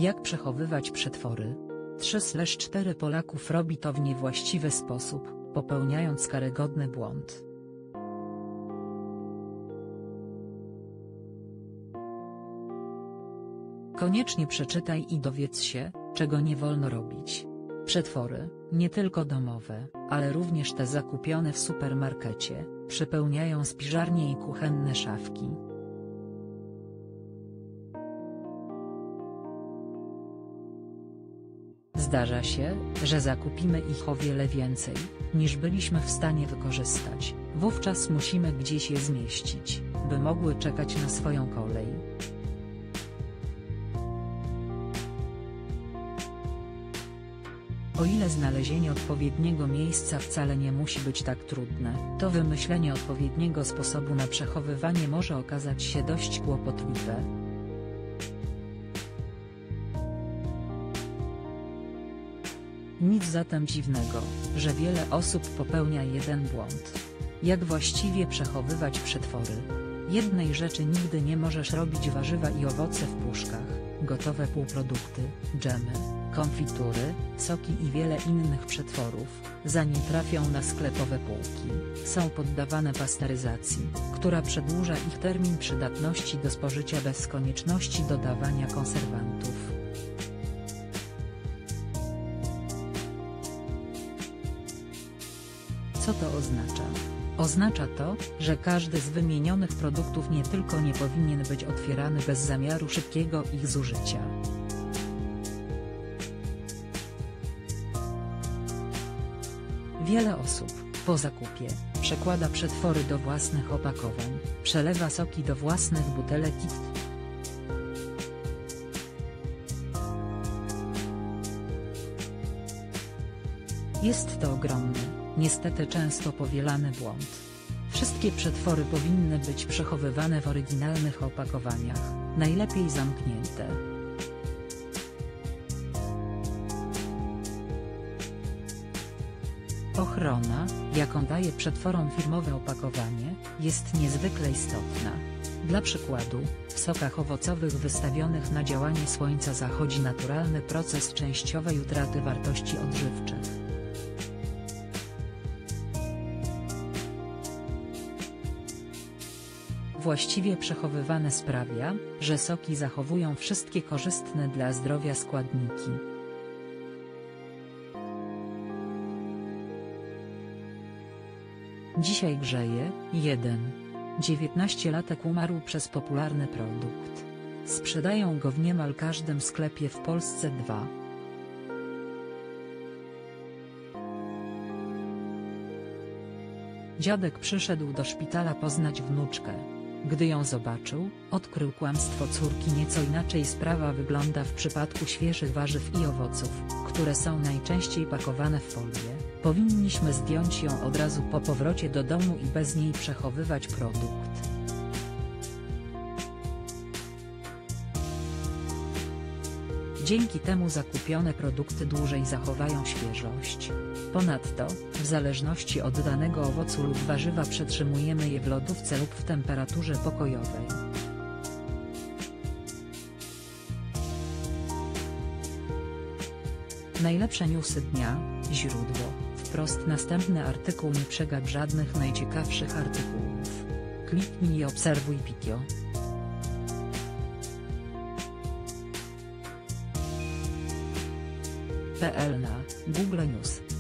Jak przechowywać przetwory? 3/4 Polaków robi to w niewłaściwy sposób, popełniając karygodny błąd. Koniecznie przeczytaj i dowiedz się, czego nie wolno robić. Przetwory, nie tylko domowe, ale również te zakupione w supermarkecie, przepełniają spiżarnie i kuchenne szafki. Zdarza się, że zakupimy ich o wiele więcej, niż byliśmy w stanie wykorzystać. Wówczas musimy gdzieś je zmieścić, by mogły czekać na swoją kolej. O ile znalezienie odpowiedniego miejsca wcale nie musi być tak trudne, to wymyślenie odpowiedniego sposobu na przechowywanie może okazać się dość kłopotliwe. Nic zatem dziwnego, że wiele osób popełnia jeden błąd. Jak właściwie przechowywać przetwory? Jednej rzeczy nigdy nie możesz robić: warzywa i owoce w puszkach, gotowe półprodukty, dżemy, konfitury, soki i wiele innych przetworów, zanim trafią na sklepowe półki, są poddawane pasteryzacji, która przedłuża ich termin przydatności do spożycia bez konieczności dodawania konserwantów. Co to oznacza? Oznacza to, że każdy z wymienionych produktów nie tylko nie powinien być otwierany bez zamiaru szybkiego ich zużycia. Wiele osób, po zakupie, przekłada przetwory do własnych opakowań, przelewa soki do własnych butelek i jest to ogromny, niestety często powielany błąd. Wszystkie przetwory powinny być przechowywane w oryginalnych opakowaniach, najlepiej zamknięte. Ochrona, jaką daje przetworom firmowe opakowanie, jest niezwykle istotna. Dla przykładu, w sokach owocowych wystawionych na działanie słońca zachodzi naturalny proces częściowej utraty wartości odżywczych. Właściwie przechowywane sprawia, że soki zachowują wszystkie korzystne dla zdrowia składniki. Dzisiaj grzeje. 1. 19-latek umarł przez popularny produkt. Sprzedają go w niemal każdym sklepie w Polsce. 2. Dziadek przyszedł do szpitala poznać wnuczkę. Gdy ją zobaczył, odkrył kłamstwo córki. Nieco inaczej sprawa wygląda w przypadku świeżych warzyw i owoców, które są najczęściej pakowane w folię. Powinniśmy zdjąć ją od razu po powrocie do domu i bez niej przechowywać produkt. Dzięki temu zakupione produkty dłużej zachowają świeżość. Ponadto, w zależności od danego owocu lub warzywa przetrzymujemy je w lodówce lub w temperaturze pokojowej. Najlepsze newsy dnia, źródło, wprost. Następny artykuł. Nie przegap żadnych najciekawszych artykułów. Kliknij i obserwuj Pikio. PL na Google News.